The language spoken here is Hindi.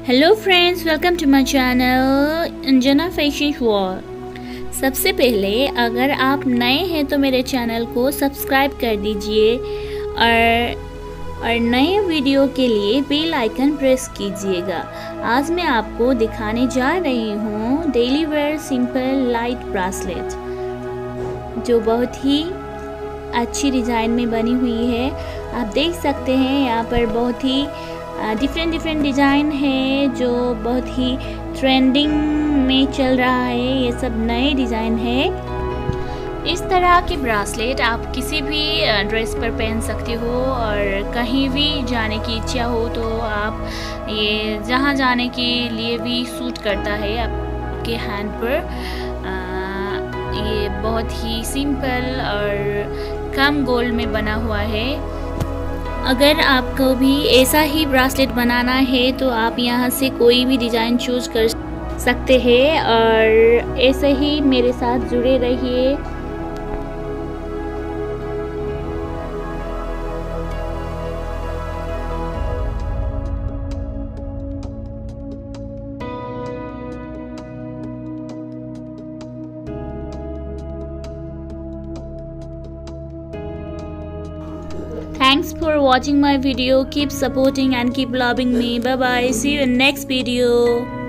Hello friends, welcome to my channel Anjana fashion world. सबसे पहले अगर आप नए हैं तो मेरे चैनल को सब्सक्राइब कर दीजिए और नए वीडियो के लिए बेल आइकन प्रेस कीजिएगा। आज मैं आपको दिखाने जा रही हूँ daily wear simple light bracelet, जो बहुत ही अच्छी डिज़ाइन में बनी हुई है। आप देख सकते हैं यहाँ पर बहुत ही डिफरेंट डिज़ाइन है जो बहुत ही ट्रेंडिंग में चल रहा है। ये सब नए डिज़ाइन है। इस तरह के ब्रेसलेट आप किसी भी ड्रेस पर पहन सकते हो और कहीं भी जाने की इच्छा हो तो आप ये जहाँ जाने के लिए भी सूट करता है आपके हैंड पर। ये बहुत ही सिंपल और कम गोल्ड में बना हुआ है। अगर आपको भी ऐसा ही ब्रेसलेट बनाना है तो आप यहाँ से कोई भी डिज़ाइन चूज कर सकते हैं और ऐसे ही मेरे साथ जुड़े रहिए। Thanks for watching my video. Keep supporting and keep loving me. Bye bye. See you in next video.